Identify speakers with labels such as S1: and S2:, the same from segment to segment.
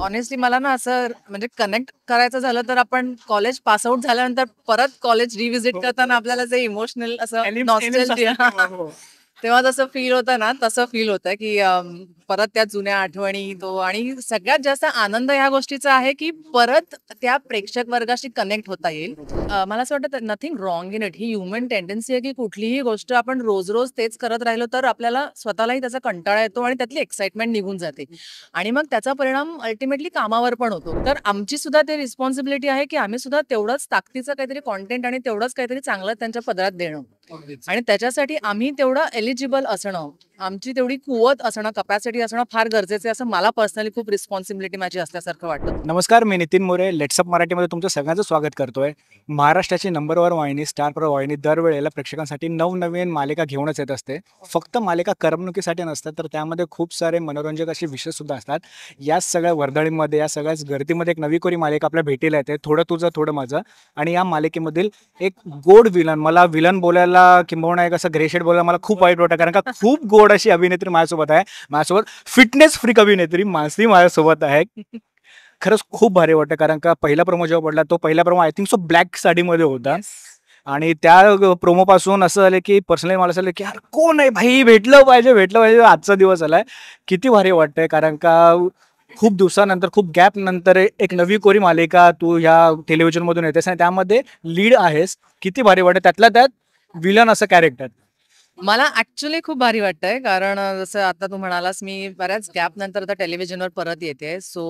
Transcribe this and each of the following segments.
S1: Honestly मला ना असं म्हणजे कनेक्ट करायचं झालं तर आपण कॉलेज पास आउट झाल्यानंतर परत कॉलेज रिव्हिजिट करताना आपल्याला जे इमोशनल असं नॉस्टॅल्जिया तेव्हा जसं फील होतं ना तसं फील होतं की परत त्या जुन्या आठवणी तो आणि सगळ्यात जास्त आनंद ह्या गोष्टीचा आहे की परत त्या प्रेक्षक वर्गाशी कनेक्ट होता येईल. मला असं वाटतं नथिंग रॉंग इन इट. ही ह्युमन टेंडन्सी आहे की कुठलीही गोष्ट आपण रोज रोज तेच करत राहिलो तर आपल्याला स्वतःलाही त्याचा कंटाळा येतो आणि त्यातली एक्साइटमेंट निघून जाते आणि मग त्याचा परिणाम अल्टिमेटली कामावर पण होतो. तर आमची सुद्धा ते रिस्पॉन्सिबिलिटी आहे की आम्ही सुद्धा तेवढंच ताकदीचं काहीतरी कॉन्टेंट आणि तेवढंच काहीतरी चांगलं त्यांच्या पदरात देणं आणि त्याच्यासाठी आम्ही तेवढं एलिजिबल असणं, आमची तेवढी कुवत असणं, कपॅसिटी असणं फार गरजेचं आहे, असं मला पर्सनली खूप रिस्पॉन्सिबिलिटी माझी असल्यासारखं वाटतं.
S2: नमस्कार, मी नितीन मोरे. लेट्सअप मराठीमध्ये तुमचं सगळ्यांचं स्वागत करतोय. महाराष्ट्राची नंबर वन वाहिनी स्टार प्रवाह वाहिनी दरवेळेला प्रेक्षकांसाठी नवनवीन मालिका घेऊनच येत असते. फक्त मालिका करमणुकीसाठी नसतात, तर त्यामध्ये खूप सारे मनोरंजक असे विषय सुद्धा असतात. या सगळ्या वर्दळीमध्ये, या सगळ्याच गर्दीमध्ये एक नवी कोरी मालिका आपल्या भेटीला येते, थोडं तुझं थोडं माझं. आणि या मालिकेमधील एक गोड विलन, मला विलन बोलायला किंबहुना एक असं ग्रेशेड बोलायला मला खूप वाईट वाटतं, कारण का खूप गोड अशी अभिनेत्री माझ्यासोबत आहे. माझ्यासोबत फिटनेस फ्रीक अभिनेत्री मानसी माझ्यासोबत आहे. खरंच खूप भारी वाटतं, कारण का पहिला प्रोमो जेव्हा पडला, तो पहिला promo I think so black साडीमध्ये होता. आणि त्या प्रोमो पासून असं झालं की पर्सनली मला असं झालं की यार कोण आहे भाई, भेटलं पाहिजे भेटलं पाहिजे, आजचा दिवस आलाय. किती भारी वाटतंय, कारण का खूप दिवसानंतर, खूप गॅप नंतर एक नवी कोरी मालिका तू ह्या टेलिव्हिजन मधून येतेस आणि त्यामध्ये लीड आहेस. किती भारी वाटतं, त्यातल्या त्यात विलन असं कॅरेक्टर.
S1: मला ऍक्च्युली खूप भारी वाटतंय कारण जसं आता तू म्हणालास मी बऱ्याच गॅप नंतर आता टेलिव्हिजनवर परत येते. सो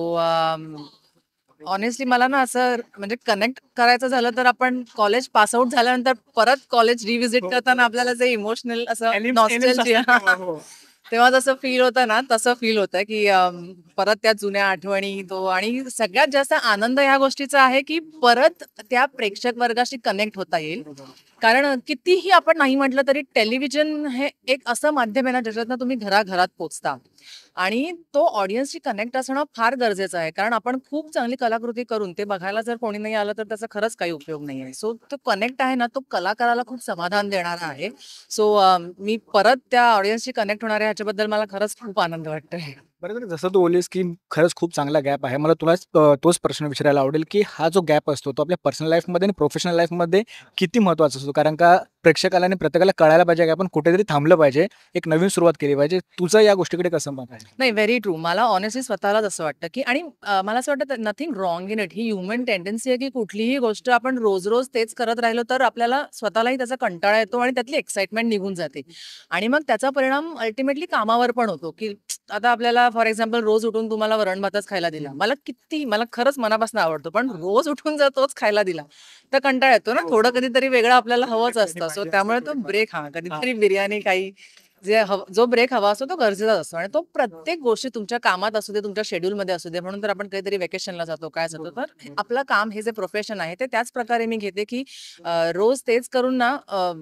S1: ऑनेस्टली मला ना असं म्हणजे कनेक्ट करायचं झालं तर आपण कॉलेज पास आउट झाल्यानंतर परत कॉलेज रिव्हिजिट करताना आपल्याला जे इमोशनल असं नॉस्टॅल्जिया तेव्हा जसं फील होतं ना तसं फील होतं की परत त्या जुन्या आठवणी तो आणि सगळ्यात जास्त आनंद ह्या गोष्टीचा आहे की परत त्या प्रेक्षक वर्गाशी कनेक्ट होता येईल. कारण कितीही आपण नाही म्हटलं तरी टेलिव्हिजन हे एक असं माध्यम आहे ना ज्याच्यातनं तुम्ही घराघरात पोहोचता आणि तो ऑडियन्सशी कनेक्ट असणं फार गरजेचं आहे. कारण आपण खूप चांगली कलाकृती करून ते बघायला जर कोणी नाही आलं तर त्याचा खरंच काही उपयोग नाही आहे. सो तो कनेक्ट आहे ना तो कलाकाराला खूप समाधान देणारा आहे. सो मी परत त्या ऑडियन्सशी कनेक्ट होणार आहे ह्याच्याबद्दल मला खरंच खूप आनंद वाटतोय.
S2: बरोबर, जसं तू बोललीस की खरंच खूप चांगला गॅप आहे. मला तुलाच तोच प्रश्न विचारायला आवडेल की हा जो गॅप असतो तो आपल्या पर्सनल लाईफमध्ये आणि प्रोफेशनल लाईफमध्ये किती महत्त्वाचा असतो? कारण का प्रेक्षकाला आणि प्रत्येकाला कळायला पाहिजे की आपण कुठेतरी थांबलं पाहिजे, एक नवीन सुरुवात केली पाहिजे. तुझं या गोष्टीकडे कसं मत आहे?
S1: नाही, व्हेरी ट्रू. मला ऑनेस्टली स्वतःलाच असं वाटतं, की आणि मला असं वाटतं नथिंग रॉंग इन इट. ही ह्युमन टेंडन्सी आहे, की कुठलीही गोष्ट आपण रोज-रोज तेच करत राहिलो, तर आपल्याला स्वतःलाही त्याचा कंटाळा येतो आणि त्यातली एक्साइटमेंट निघून जाते. आणि मग त्याचा परिणाम अल्टिमेटली कामावर पण होतो, की आता आपल्याला फॉर एक्झाम्पल रोज उठून तुम्हाला वरण-भातच खायला दिला. मला खरंच मनापासून आवडतो. पण रोज उठून जर तोच खायला दिला, तर कंटाळा येतो ना. थोडं कधीतरी वेगळं आपल्याला हवंच असतं. सो त्यामुळे तो ब्रेक कधीतरी बिर्याणी काही जो ब्रेक हवा असतो तो गरजेचा असतो आणि तो प्रत्येक गोष्टी तुमच्या कामात असू दे, तुमच्या शेड्यूलमध्ये असू दे, म्हणून तर आपण काहीतरी व्हॅकेशनला जातो, काय जातो. तर आपलं काम हे जे प्रोफेशन आहे ते त्याच प्रकारे मी घेते, की रोज तेच करून ना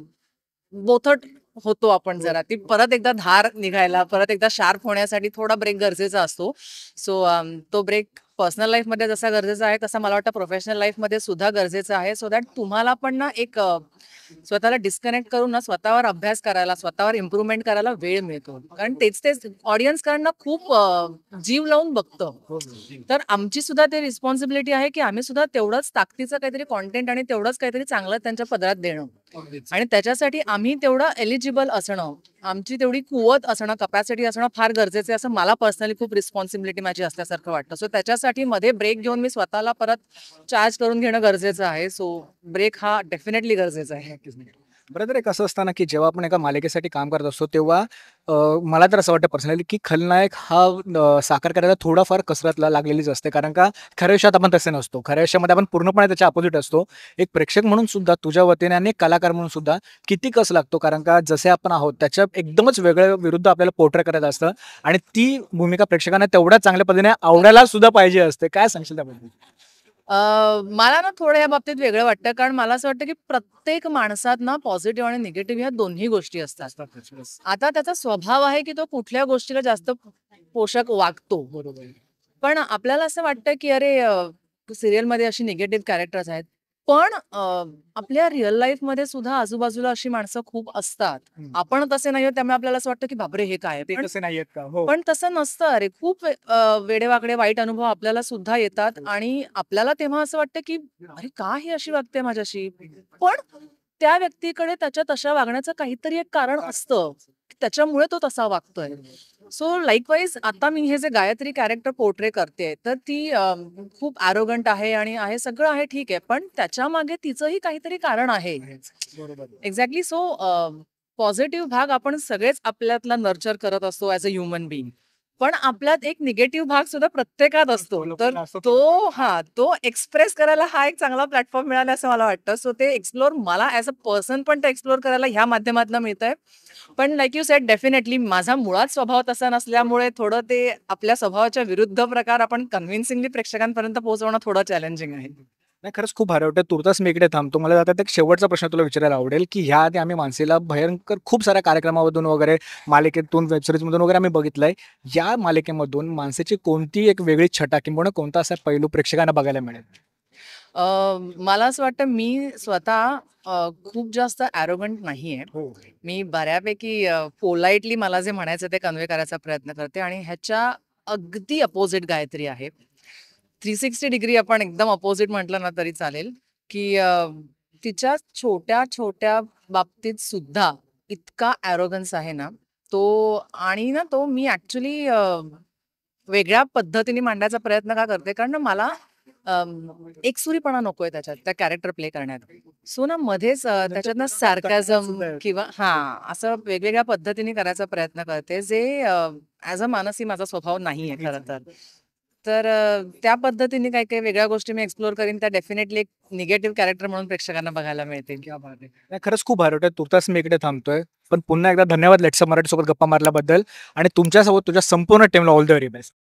S1: बोथट होतो आपण जरा. ती परत एकदा धार निघायला, परत एकदा शार्प होण्यासाठी थोडा ब्रेक गरजेचा असतो. सो तो ब्रेक पर्सनल लाईफमध्ये जसा गरजेचा आहे, तसा मला वाटतं प्रोफेशनल लाईफमध्ये सुद्धा गरजेचा आहे. सो दॅट तुम्हाला पण ना एक स्वतःला डिस्कनेक्ट करून ना स्वतःवर अभ्यास करायला, स्वतःवर इम्प्रुव्हमेंट करायला वेळ मिळतो. कारण तेच ऑडियन्स कारण ना खूप जीव लावून बघतं. तर आमची सुद्धा ते रिस्पॉन्सिबिलिटी आहे, की आम्ही सुद्धा तेवढंच ताकदीचं काहीतरी कॉन्टेंट आणि तेवढंच काहीतरी चांगलं त्यांच्या पदरात देणं. आणि त्याच्यासाठी आम्ही तेवढं एलिजिबल असणं, आमची तेवढी कुवत असणं, कपॅसिटी असणं फार गरजेचं आहे, असं मला पर्सनली खूप रिस्पॉन्सिबिलिटी माझी असल्यासारखं वाटतं. सो त्याच्यासाठी मध्ये ब्रेक घेऊन मी स्वतःला परत चार्ज करून घेणं गरजेचं आहे. सो ब्रेक हा डेफिनेटली गरजेचा आहे.
S2: बरोबर, एक असं असतं ना की जेव्हा आपण एका मालिकेसाठी काम करत असतो तेव्हा मला तर असं वाटतं पर्सनली की खलनायक हा साकार करायला थोडाफार कसरतला लागलेलीच असते, कारण का खऱ्या आयुष्यात आपण तसे नसतो. खऱ्या आयुष्यामध्ये आपण पूर्णपणे त्याच्या अपोजिट असतो. एक प्रेक्षक म्हणून सुद्धा तुझ्या वतीने आणि एक कलाकार म्हणून सुद्धा किती कस लागतो, कारण का जसे आपण आहोत त्याच्या एकदमच वेगळ्या विरुद्ध आपल्याला पोर्ट्रे करायचं असतं आणि ती भूमिका प्रेक्षकांना तेवढ्याच चांगल्या पद्धतीने आवडायला सुद्धा पाहिजे असते. काय सांगशील त्याबद्दल?
S1: मला ना थोडं या बाबतीत वेगळं वाटतं, कारण मला असं वाटतं, की प्रत्येक माणसात ना पॉझिटिव्ह आणि निगेटिव्ह ह्या दोन्ही गोष्टी असतात. आता त्याचा स्वभाव आहे, की तो कुठल्या गोष्टीला जास्त पोषक वागतो. बरोबर. पण आपल्याला असं वाटतं, की अरे सीरियलमध्ये अशी निगेटिव्ह कॅरेक्टर्स आहेत. पण आपल्या रिअल लाईफमध्ये सुद्धा आजूबाजूला अशी माणसं खूप असतात. आपण तसे नाही आहोत, त्यामुळे आपल्याला असं वाटतं की बापरे हे काय आहे?
S2: ते तसे नाहीयेत का? हो.
S1: पण तसं नसतं अरे. खूप वेडेवाकडे वाईट अनुभव आपल्याला सुद्धा येतात आणि आपल्याला तेव्हा असं वाटतं की अरे का ही अशी वागते माझ्याशी? पण त्या व्यक्तीकडे त्याच्या तशा वागण्याचं काहीतरी एक कारण असतं. त्याच्यामुळे तो तसा वागतोय. सो लाइकवाईज आता मी हे जे गायत्री कॅरेक्टर पोर्ट्रे करतेय, तर ती खूप ॲरोगंट आहे आणि आहे सगळं आहे ठीक आहे. पण त्याच्यामागे तिचंही काहीतरी कारण आहे.
S2: बरोबर.
S1: एक्झॅक्टली. सो पॉझिटिव्ह भाग आपण सगळेच आपल्यातला नर्चर करत असतो ॲज अ ह्युमन बीइंग. पण आपल्यात एक निगेटिव्ह भाग सुद्धा प्रत्येकात असतो. तर तो एक्सप्रेस करायला हा एक चांगला प्लॅटफॉर्म मिळाला असं मला वाटतं. सो ते एक्सप्लोर मला ॲज अ पर्सन पण ते एक्सप्लोर करायला ह्या माध्यमातून मिळतंय. पण लाइक यू सेड डेफिनेटली माझा मुळात स्वभाव तसा नसल्यामुळे थोडं ते आपल्या स्वभावाच्या विरुद्ध प्रकार आपण कन्व्हिन्सिंगली प्रेक्षकांपर्यंत पोहोचवणं थोडं चॅलेंजिंग आहे.
S2: नाही, खरंच खूप भारी वाटतं. तुर्तास मी इकडे थांबतो. मला आता एक शेवटचा प्रश्न तुला विचारायला आवडेल, की ह्या आधी आम्ही मानसीला भयंकर खूप साऱ्या कार्यक्रमामधून वगैरे, मालिकेतून, वेब सीरीजमधून वगैरे आम्ही बघितलंय. या मालिकेमधून मानसीची कोणती एक वेगळी छटा किंबहुना कोणता असा पैलू प्रेक्षकांना बघायला मिळेल?
S1: मला असं वाटतं मी स्वतः खूप जास्त ॲरोगंट नाहीये.
S2: हो.
S1: मी बऱ्यापैकी पोलाइटली मला जे म्हणायचं ते कन्वे करायचा प्रयत्न करते आणि ह्याच्या अगदी अपोझिट गायत्री आहे. 360 डिग्री आपण एकदम अपोझिट म्हटलं ना तरी चालेल, की तिच्या छोट्या-छोट्या बाबतीत सुद्धा इतका ॲरोगन्स आहे ना, तो आणि ना तो मी ॲक्चुअली वेगळ्या पद्धतीने मांडायचा प्रयत्न का करते? कारण ना मला एकसुरीपणा नकोय त्याच्यात, त्या कॅरेक्टर प्ले करण्यात. सो ना मध्येच त्याच्यात ना सार्कॅझम किंवा हां, असं वेगवेगळ्या पद्धतीने करायचा प्रयत्न करते, जे ॲज अ मानसी माझा स्वभाव नाहीये खरं तर. तर त्या पद्धतीने काही-काही वेगळ्या गोष्टी मी एक्सप्लोर करीन, त्या डेफिनेटली एक निगेटिव्ह कॅरेक्टर म्हणून प्रेक्षकांना बघायला मिळतील.
S2: क्या बात आहे! नाही, खरंच खूप भारी वाटतं. तुर्तास मी इकडे थांबतोय. पण पुन्हा एकदा धन्यवाद लेट्स मराठीसोबत गप्पा मारल्याबद्दल आणि तुमच्यासोबत तुझ्या संपूर्ण टीमला ऑल द व्हेरी बेस्ट.